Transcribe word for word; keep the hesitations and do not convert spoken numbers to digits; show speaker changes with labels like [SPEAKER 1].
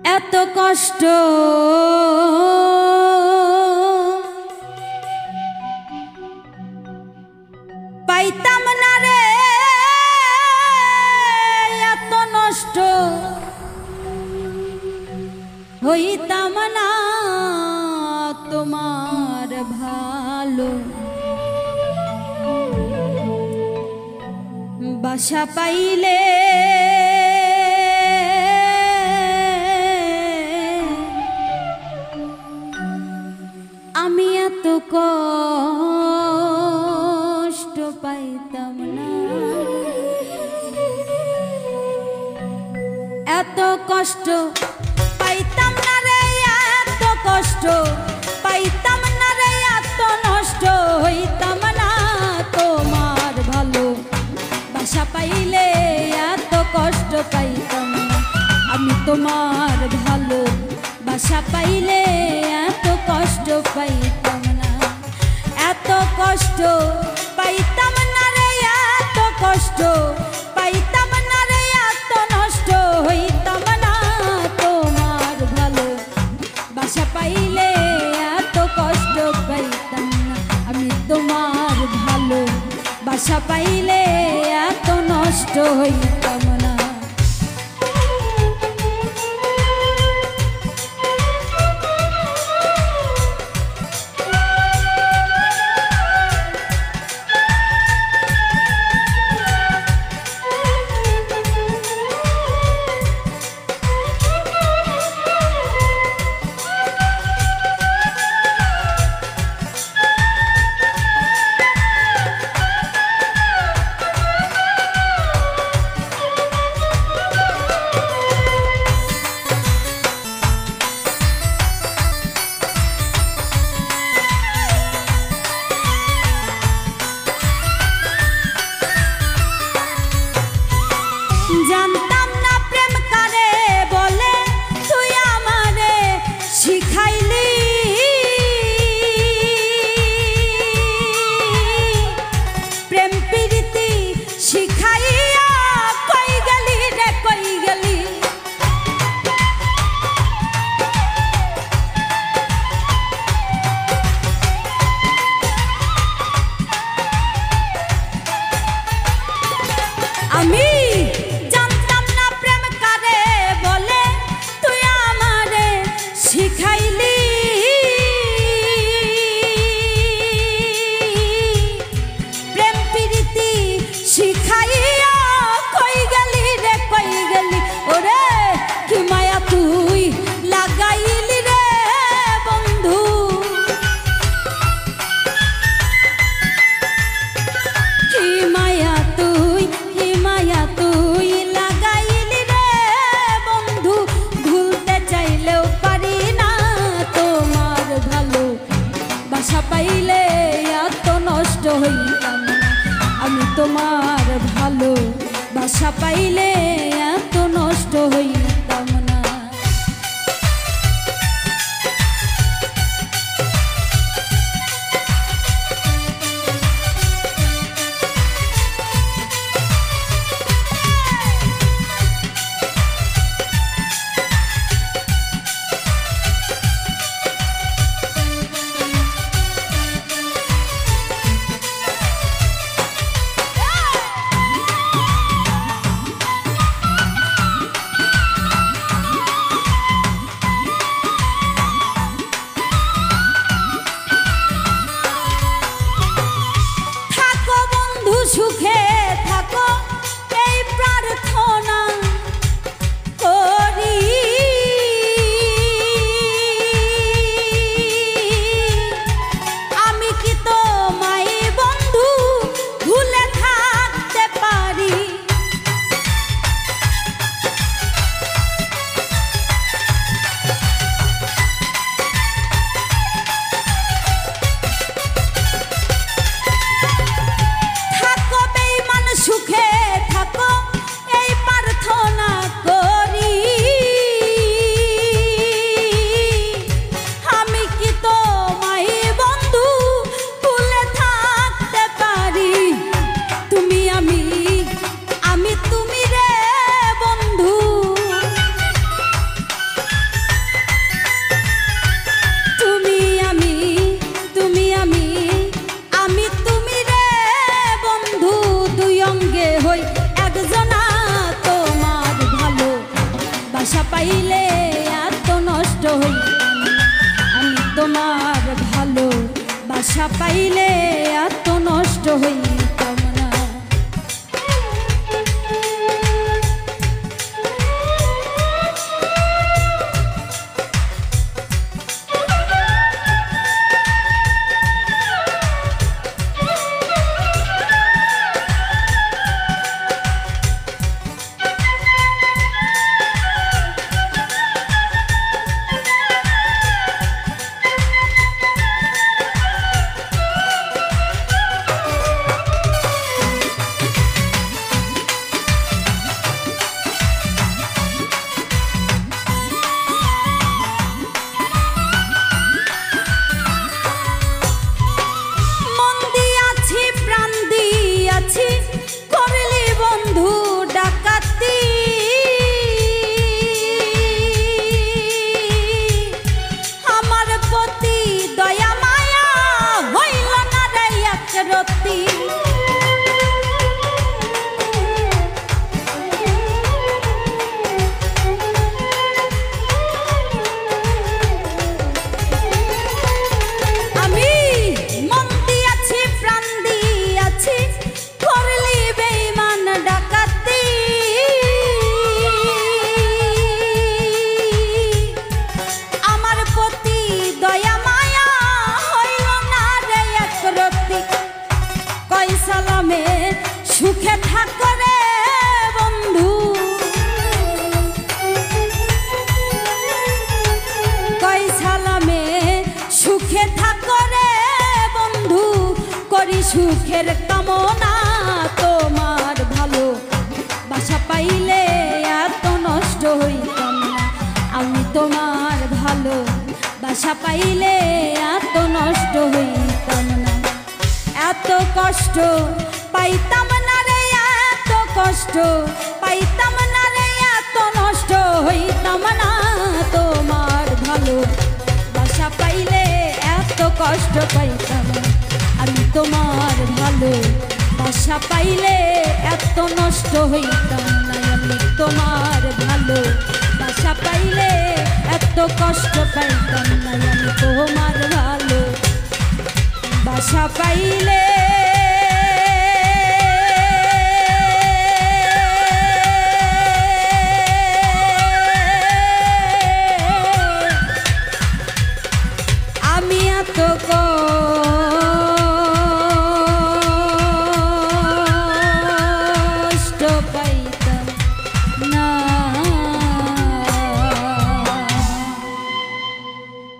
[SPEAKER 1] এত কষ্ট পাইতাম না রে, এত নষ্ট হইতাম না তোমার ভালো বাসা পাইলে আমি এত কষ্ট পাইতাম না, এত কষ্ট পাইতাম না রে, এত কষ্ট পাইতাম না রে, এত নষ্ট হইতাম না তোমার ভালো বাসা পাইলে এত কষ্ট পাইতাম না, আমি তোমার ভালো বাসা পাইলে এত কষ্ট পাইতাম না, এত কষ্ট পাইতাম না রে, এত কষ্ট পাইতাম না রে, এত নষ্ট হইতাম না তোমার ভালো বাসা পাইলে এত কষ্ট পাইতাম না, আমি তোমার ভালো বাসা পাইলে এত নষ্ট হইতাম না। জানতাম না প্রেম কারে বলে, তুই আমারে শিখাইলি, প্রেম প্রীতি শিখাইয়া কই গেলি রে, কই গেলি আমি শিখাইলি, প্রেম প্রীতি শিখাইয়া কই গেলি রে, কই গেলি ওরে, কি মায়া তুই লাগাইলি রে বন্ধু, কি মায়া তুই, কি মায়া তুই লাগাইলি রে বন্ধু, ভুলতে চাইলেও পারি না তোমার ভালো বাসা পাইলে এত নষ্ট হইতাম না, আমি তোমার ভালো বাসা পাইলে এত নষ্ট হইতাম না। বাসা পাইলে এত নষ্ট হইতাম না। আমি তোমার ভালো বাসা পাইলে এত নষ্ট হইতাম না। সুখে থাকো রে বন্ধু, কই সালামে সুখে থাকো রে বন্ধু, করি সুখের কামনা। তোমার ভালো বাসা পাইলে এত নষ্ট হইতাম না। আমি তোমার ভালো বাসা পাইলে এত নষ্ট হইতাম না। এত কষ্ট পাইতাম না রে, এত কষ্ট পাইতাম না রে, এত নষ্ট হইতাম না। তোমার ভালো বাসা পাইলে এত কষ্ট পাইতাম না। আমি তোমার ভালো বাসা পাইলে এত নষ্ট হইতাম না। আমি তোমার ভালো বাসা পাইলে এত কষ্ট পাইতাম না। আমি তোমার ভালো বাসা পাইলে